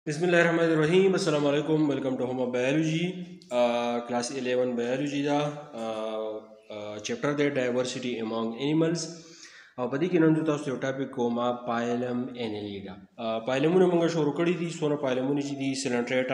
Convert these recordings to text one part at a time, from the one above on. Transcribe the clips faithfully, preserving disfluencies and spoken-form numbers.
Bismillahirrahmanirrahim. Assalamu alaikum. Welcome to Home of Biology. Uh, class eleven Biology da uh, uh, chapter de diversity among animals. او په دې کې نن تاسو یو ټاپک کومه پایلم انیلیډا. پایلمونه موږ شروع کړی دي سونه پایلمونه چې دي سلنټریټا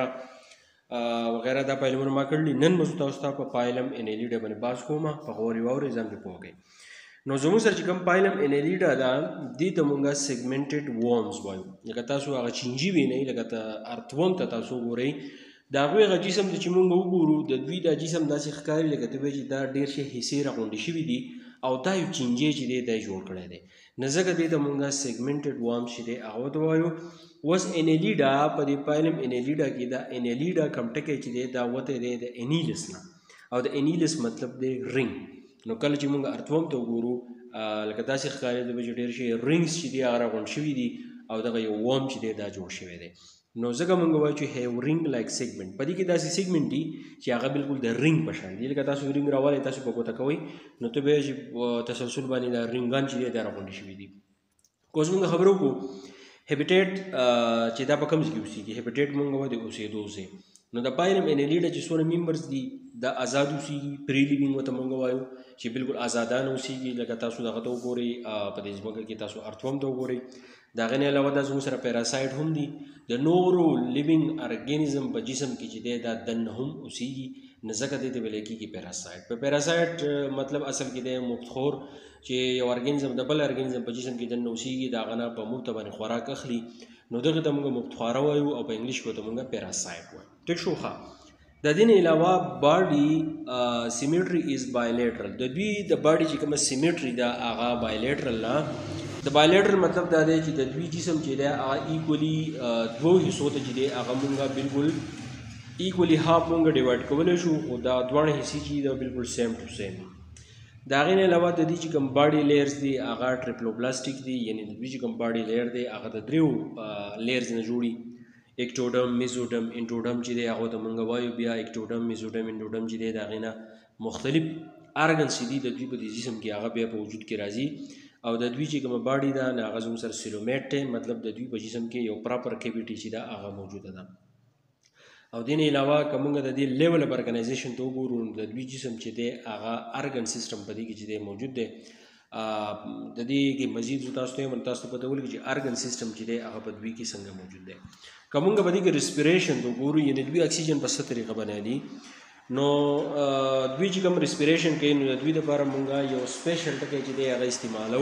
وغیرہ دا پایلمونه ما کړل. نن موږ تاسو ته په پایلم انیلیډا باندې باس کومه په غوري ووري ځم په پوهه. نو زموږ سره چې کوم پایلم انیلیډا دا دې ته موږ سیګمنټډ وورمز وایو. لکه تاسو هغه چینجی وینئ لکه ته ارتوم ته تاسو ګورئ دا هغوی هغه جسم چې موږ وګورو د دوی دا جسم داسې ښکاري لکه ته وایې چې دا ډېر شي حصې راغونډې شوي دي او دا یو چینجی چې دی دا یې جوړ کړی دی. نو ځکه دې ته موږ سیګمنټډ وورمز چې دی هغه ورته وایو. اوس انیلیډا په دې پایلم انیلیډا کې دا انیلیډا کوم ټکی چې دی دا وتی دی د انیلس نه او د انیلس مطلب دی رنګ. نو کله چې موږ ارتوم ته وګورو لکه داسې ښکاري دی چې ډېر شي رنګس چې دي هغه راغونډ شوي دي او دغه یو وورم چې دی دا جوړ شوی دی. نو ځکه موږ وایو چې هیو رنګ لایک سیګمنټ. په دې کې داسې سیګمنټ دي چې هغه بالکل د رنګ په شان دي. لکه تاسو رنګ راوالئ تاسو په ګوته کوئ نو ته به یې چې تسلسل باندې دا رنګان چې دی دا راغونډې شوي دي. که اوس موږ خبرې وکړو هیبیټیټ چې دا په کوم ځای کې اوسېږي. هیبیټیټ موږ وایو د اوسېدو ځای. نو د پایلم انیلیډا چې څونه ممبرز دي دا آزاد اوسېږي. پری لیوینګ ورته موږ وایو چې بالکل آزادانه اوسېږي. لکه تاسو دغه ته وګورئ په دې ځمکه کې تاسو ارتوم ته وګورئ. د هغې نه علاوه دا زموږ سره پیراسایټ هم دي. د نورو لیوینګ ارګینزم په جسم کې چې دی دا دننه هم اوسېږي. نو ځکه دې ته ویلی کېږي پیراسایټ. په پیراسایټ مطلب اصل کې دی مفتخور چې یو ارګینزم د بل ارګینزم په جسم کې دننه اوسېږي د هغه نه په موږ ته باندې خوراک اخلي. نو دغې ته موږ مفتخواره وایو او په انګلیش کې ورته موږ پیراسایټ وایو. ټیک شو ښه. د دې نه علاوه باډي سیمیټري از بایلیټرل. د دوی د باډي چې کومه سیمیټري ده هغه بایلیټرل نه. د بایلیټرل مطلب دا دی چې د دوی جسم چې دی هغه ایکولي دوو حصو ته چې دی هغه مونږ بالکل ایکولي هاف مونږ ډیوایډ کولی شو خو دا دواړه حصې چې دا بالکل سیم ټو سیم. د هغې نه علاوه د دې چې کوم باډي لیرز دي هغه ټریپلوپلاسټیک دي. یعنې د دوی چې کوم باډي لیر دی هغه د دریو لیرز نه جوړي. اکټوډم میزوډم انټوډم چې دی هغه ته موږ وایو. بیا اکټوډم میزوډم انټوډم چې دی د هغې نه مختلف ارګنز چې دي د دوی په دې جسم کې هغه بیا په وجود کې راځي. او د دوی چې کومه باډي ده نو هغه زموږ سره سیلومیټ دی. مطلب د دوی په جسم کې یو پراپر کیویټي چې ده هغه موجوده ده. او دې نه علاوه که موږ د دې لیول اف ارګنایزیشن ته وګورو نو د دوی جسم چې دی هغه ارګن سیسټم په دې کې چې دی موجود دی. د دې کې مزید تاسو ته هم تاسو ته پته ولګي چې ارګن سیسټم چې دی هغه په دوی کې څنګه موجود دی. که موږ په دې کې ریسپیریشن ته وګورو یعنې دوی اکسیجن په څه طریقه باندې نو دوی چې کوم ریسپیریشن کوي نو د دوی دپاره موږ یو سپیشل ټکی چې دی هغه استعمالو.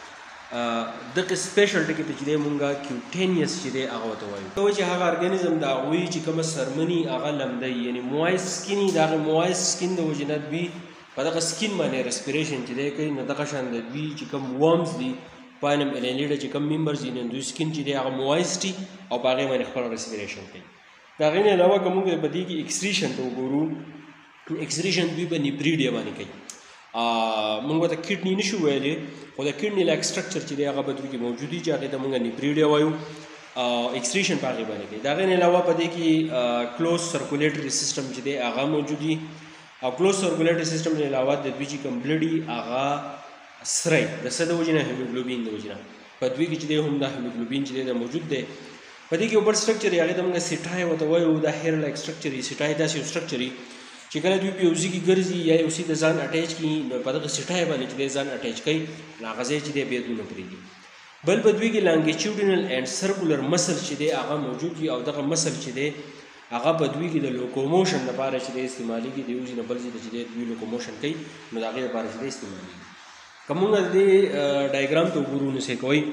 دغه سپیشل ټکی ته چې دی موږ کیوټینیس چې دی هغه ورته وایو. ته وایي چې هغه ارګانیزم د هغوی چې کومه سرمني هغه لمدی یعنې موایس سکین د هغې موایس سکین د وجې نه دوی په دغه سکین باندې ریسپیریشن چې دی کوي. نو دغه شان د دوی چې کوم وورمز دي پایلم انیلیډا چې کوم ممبرز دي نو دوی سکین چې دی هغه موایس دي او په هغې باندې خپل ریسپیریشن کوي. د هغې نه علاوه که موږ په دې کې اکسریشن ته وګورو اکسریشن دوی په نیپریډیا باندې کوي. موږ ورته کډني نشو ویلی خو د کډني لاک سټرکچر چې دی هغه په دوی کې موجود دي چې هغې ته موږ نیپریډیا وایو. اکسریشن په هغې باندې کوي. د هغې نه علاوه په دې کې کلوز سرکولیټري سیسټم چې دی هغه موجود دي. او کلوز سرکولیټري سیسټم نه علاوه د دوی چې کوم بلډ دي هغه سری د څه د وجې نه هیموګلوبین د وجې نه په دوی کې چې دی هم دا هیموګلوبین چې دی دا موجود دی. په دې کې یو بل سټرکچر یې هغې ته موږ سیټای ورته وایو. دا هیر لایک سټرکچر یې سیټای داسې یو سټرکچر یي چې کله دوی په یو ځای کې ګرځي یا یو څه د ځان اټیچ کړي نو په دغه سیټای باندې چې دی ځان اټیچ کوي نو هغه ځای چې دی بیا دوی نه پرېږدي. بل په دوی کې لانګیچیوډینل اینډ سرکولر مسل چې دی هغه موجود وي او دغه مسل چې دی هغه په دوی کې د لوکوموشن لپاره چې دی استعمالېږي. د یو ځای نه بل ځای ته چې دی دوی لوکوموشن کوي نو د هغې لپاره چې دی استعمالېږي. که موږ د دې ډایګرام ته وګورو نو څه کوئ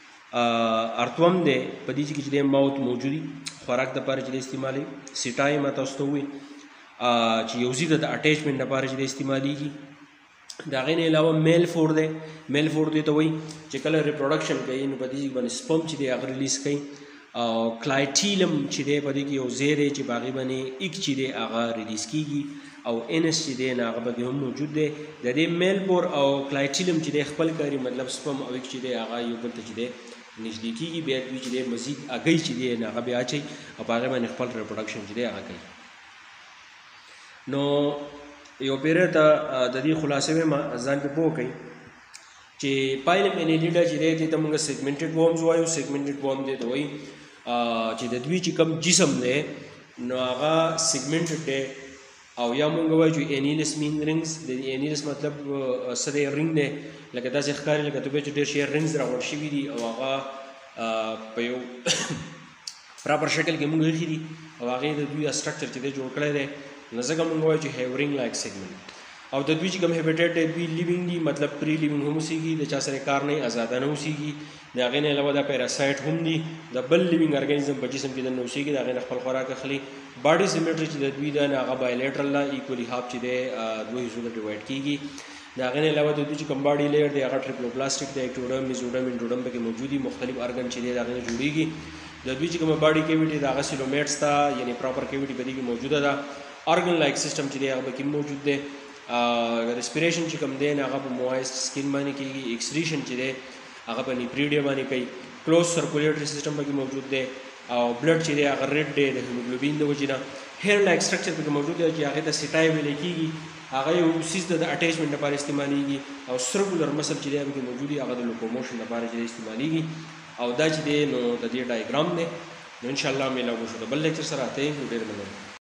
ارتوم دی په دې کې چې دی ماوت موجود وي خوراک دپاره چې دی استعمالوي. سیټای ما تاسو ته ووایي چې یو ځای ته د اټیچمنټ لپاره چې دی استعمالېږي. د هغې نه علاوه میل فور دی. میل فور دې ته وایي چې کله ریپروډکشن کوي نو په دې باندې سپم چې دی هغه ریلیز کوي. او کلایټیلم چې دی په دې کې یو ځای دی چې په هغې باندې ایک چې دی هغه ریلیز کېږي او انس چې دی نو هغه په کې هم موجود دی. د دې میل فور او کلایټیلم چې دی خپل کاري مطلب سپم او ایک چې دی هغه یو بل ته چې دی نږدې کېږي. بیا دوی چې دی مزید اګۍ چې دی نو هغه بیا اچوي او په هغې باندې خپل ریپروډکشن چې دی هغه کوي. نو یو پیره ته د دې خلاصې ویمه ځان پې پوه کوئ چې پایلم انیلیډا چې دی دې ته موږ سیګمنټډ وورمز وایو. سیګمنټډ وورم دې ته وایي چې د دوی چې کوم جسم دی نو هغه سیګمنټډ دی او یا مونږ وایو چې انیلس مین رنګز د انیلس مطلب څه دی رنګ دی لکه داسې ښکاري لکه ته چې ډېر شي رنګز راغونډ شوي دي او هغه په یو پراپر شکل کې مونږ ایښي دي او هغې د دوی سټرکچر چې دی جوړ کړی دی نو ځکه مونږ وایو چې هیورینګ لایک سیګمنټ او د دوی چې کوم هیبیټیټ دی دوی لیوینګ دي مطلب پری لیوینګ هم اوسېږي د چا سره کار نه ازادانه اوسېږي د هغې نه علاوه دا پیراسایټ هم دي د بل لیوینګ ارګانیزم په جسم کې دننه اوسېږي د هغې نه خپل خوراک اخلي باډي سیمیټري چې د دوی ده هغه بایلیټرل ده ایکولي هاف چې دی دوه حصو ته ډیوایډ کېږي د هغې نه علاوه د دوی چې کوم باډي لیر دی هغه ټریپلوپلاسټک دی اکټوډم میزوډم انډوډم پکې موجود دي مختلف ارګن چې دی د هغې نه جوړېږي د دوی چې کومه باډي کیویټي د هغه سیلومیټس ته یعنې پراپر کیویټي په دې کې موجوده ده ارګن لایک سیسټم چې دی هغه پکې موجود دی ریسپیریشن چې کوم دی هغه په موایسټ سکین باندې کېږي ایکسریشن چې دی هغه په نیپریډیا باندې کوي کلوز سرکولیټري سیسټم پکې موجود دی او بلډ چې دی هغه ریډ دی د هیموګلوبین د وجې نه هیر لایک سټرکچر پکې موجود دی چې هغې ته سیټای ویلی کېږي هغه یو سیز د اټیچمنټ لپاره استعمالیږي او سرکولر مسل چې دی پکې موجود دی هغه د لوکوموشن لپاره چې دی استعمالیږي او دا چې دی نو د دې ډایګرام دی نو انشاءالله میلاو شو د بل لیکچر سره ته ډېر مننه